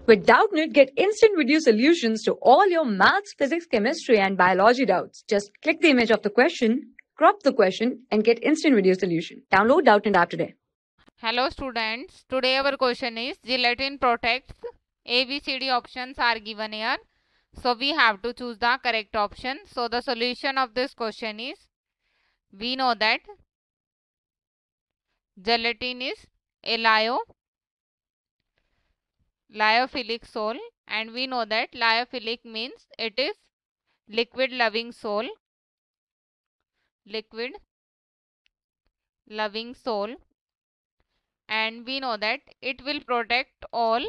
With Doubtnut, get instant video solutions to all your maths, physics, chemistry, and biology doubts. Just click the image of the question, crop the question, and get instant video solution. Download Doubtnut app today. Hello students, today our question is gelatin protects. ABCD options are given here. So we have to choose the correct option. So the solution of this question is, we know that gelatin is a lyophilic sol, and we know that lyophilic means it is liquid loving sol. And we know that it will protect all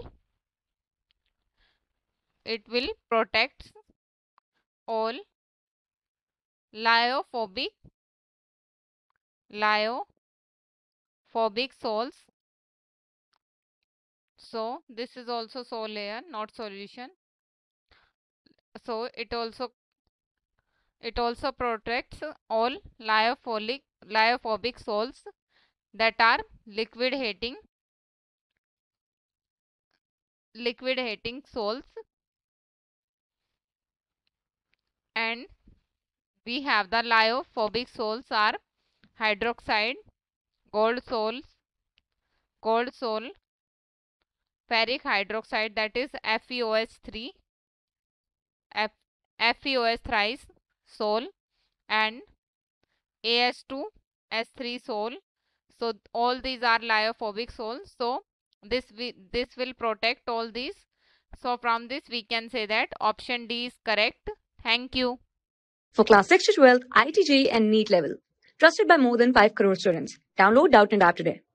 lyophobic sols. So this is also sol layer, not solution. So it also protects all lyophobic sols that are liquid hating sols. And we have the lyophobic sols are hydroxide, gold sol, ferric hydroxide, that is FeOH3, FeOH thrice sol, and AH2S3 sol. So all these are lyophobic sols. So this will protect all these. So from this we can say that option D is correct. Thank you. For class 6 to 12, IIT JEE and NEET level. Trusted by more than 5 crore students. Download Doubtnut app today.